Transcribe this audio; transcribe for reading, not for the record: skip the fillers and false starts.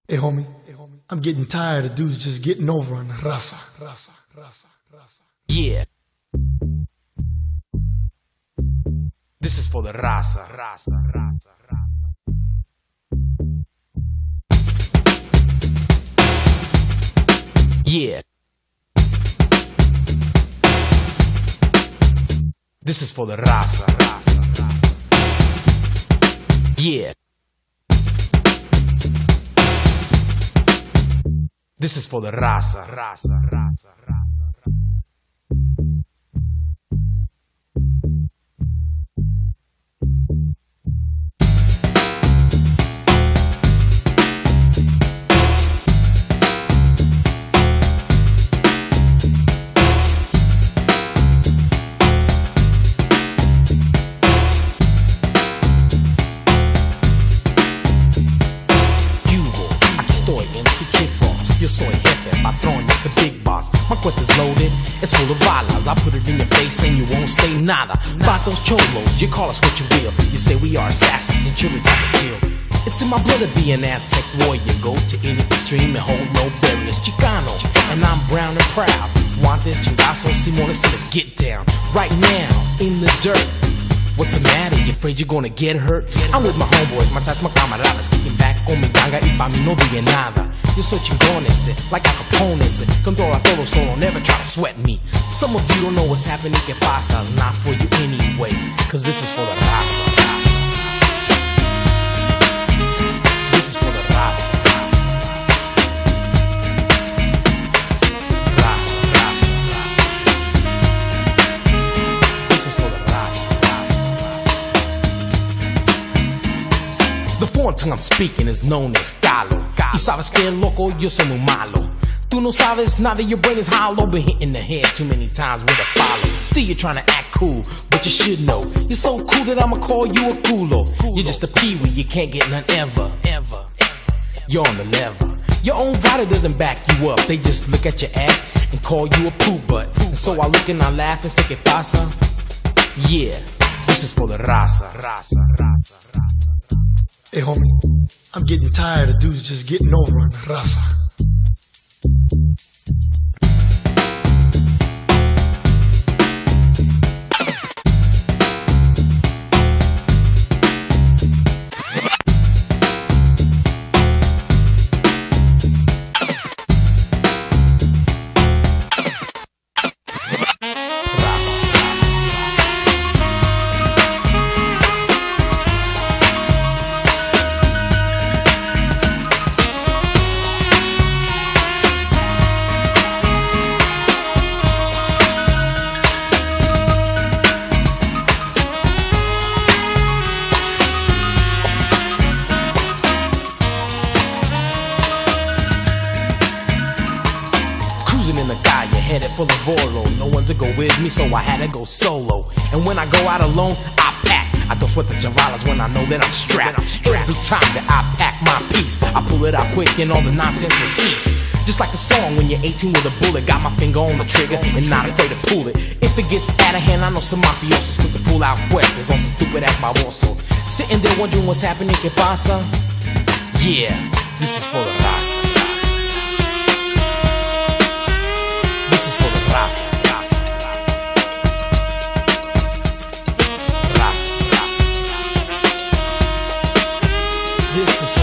Hey homie, I'm getting tired of dudes just getting over on the raza. Yeah. This is for the raza. Yeah. This is for the raza. Yeah. This is for the raza. Yo soy jefe, patrón, it's the big boss. My cuenta's loaded, it's full of balas. I put it in your face and you won't say nada. Vatos cholos, you call us what you will. You say we are assassins and children type to kill. It's in my blood to be an Aztec warrior. Go to any extreme and hold no barriers. Chicano, and I'm brown and proud. Want this chingazo, Simona, so let's get down. Right now, in the dirt. What's the matter? You afraid you're gonna get hurt? I'm with my homeboys, my ties, my camaradas. Kicking back on mi ganga y pa' mí no diga nada. Yo soy chingón ese, like Al Capone ese. Controla todo solo, never try to sweat me. Some of you don't know what's happening, que pasa. It's not for you anyway, cause this is for the raza. This is for the raza. This is for the raza. The foreign tongue I'm speaking is known as Galo. Y sabes que loco, yo soy muy malo. Tú no sabes nada, your brain is hollow. Been hitting the head too many times with a follow. Still you're trying to act cool, but you should know you're so cool that I'ma call you a culo. You're just a peewee, you can't get none ever. You're on the level. Your own body doesn't back you up. They just look at your ass and call you a poo butt. And so I look and I laugh and say que pasa. Yeah, this is for the raza. Hey homie, I'm getting tired of dudes just getting over on the raza. Headed full of Volo, no one to go with me, so I had to go solo. And when I go out alone, I pack. I don't sweat the javalas when I know that I'm strapped. Every time that I pack my piece, I pull it out quick and all the nonsense will cease. Just like the song when you're 18 with a bullet, got my finger on the trigger and not afraid to pull it. If it gets out of hand, I know some mafiosos quick to pull out weapons on some stupid ass baboso. Sitting there wondering what's happening, que pasa? Yeah, this is for the raza. This is for the raza. This is for